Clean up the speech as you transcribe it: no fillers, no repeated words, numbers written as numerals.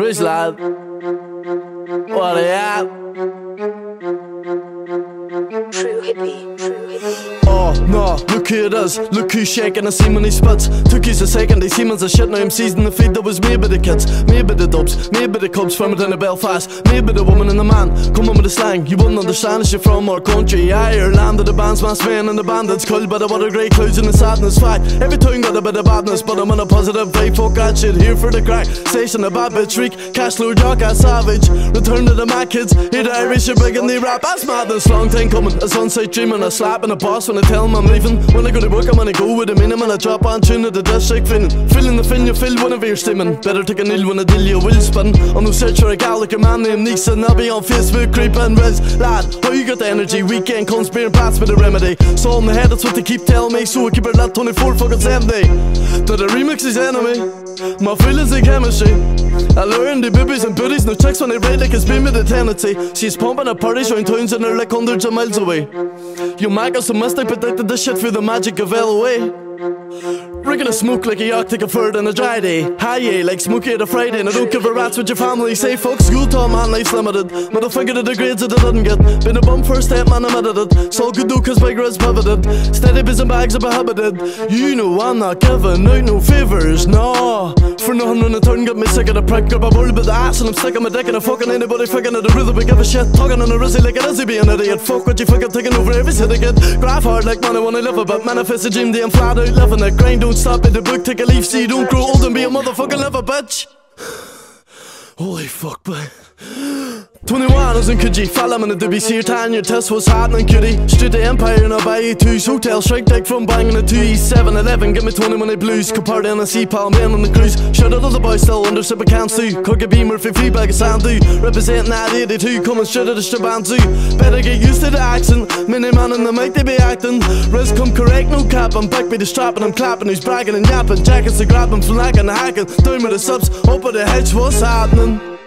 Rubbish, lad. What are you at? True hippie, true hippie. Oh no, look who it is, look who's shaking. I see when he spits. Took his a second, they see man's a shit. Now I'm seizing the feed. That was me by the kids, me by the dubs, me by the cubs from it in the Belfast, me by the woman and the man. Come on with the slang, you wouldn't understand if you're from our country. Ireland, the band's mass man and the bandits cold. But what a great clouds and the sadness fact. Every tongue got a bit of badness, but I'm on a positive vibe. Fuck that shit, here for the crack. Station a bad bitch shriek, cash lord jock ass savage. Return to the mad kids, here the Irish are big and they rap. That's madness, long time coming. A sunset dream and a slap and a boss when I tell him I'm leaving. When I go to work I'm gonna go with a minimum and I drop on tune to the district feeling. Feeling the fin you feel whenever you're stimming. Better take a nil when I deal you will spin. I'm no search for a gal like a man named Nisa, and I'll be on Facebook creeping Riz. Lad, how you got the energy? Weekend comes beer and bats with a remedy. So in the head that's what they keep telling me, so I keep it at 24 fucking 70. To the remix is enemy, my feelings like chemistry. I learned the boobies and booties, no chicks when they ride like it's been with a tendency. She's pumping at parties round towns and they're like hundreds of miles away. You mag us a mistake, predicted this shit through the magic of LOA. We're gonna smoke like a Arctic a third on a dry day. High yeah, like Smokey at a Friday. And I don't give a rat's with your family. Say fuck school to man, life's limited. Motherfucker to the grades that I didn't get. Been a bum first step, man, I'm edited. It's all good though cause bigger is pivoted. Steady biz and bags are prohibited. You know I'm not giving out no favours, no. For nothing in the turn, got me sick of the prick. Grab a bull with the ass and I'm sticking my dick in a fucking anybody fucking at the rhythm. We give a shit, talking on a rizzy like a rizzy being an idiot. Fuck what you fucking taking over every city kid. Graph hard like man I wanna live a bit. Manifest a dream, damn flat out living it. Grind don't stop in the book, take a leaf, see you don't grow old and be a motherfucking liver, bitch. Holy fuck, boy. 21 is in Coogee, Fallum in the WC, tan your test was happening cutie. Straight to Empire in a Bayou 2's hotel, strike deck from banging a 2E711. Give me 20 when I blues, could party on a sea palm, man on the cruise. Shout out to the boys still under sip of can stew. Cook a beamer for free bag of sand do. Representing that 82, coming straight out of Strabane zoo. Better get used to the accent, mini man on the mic they be acting. Riz come correct, no cap, I'm back by the strap and I'm clapping. Who's bragging and yapping, jackets to grab him, flagging and hacking. Down with the subs, up with the hedge, what's happening?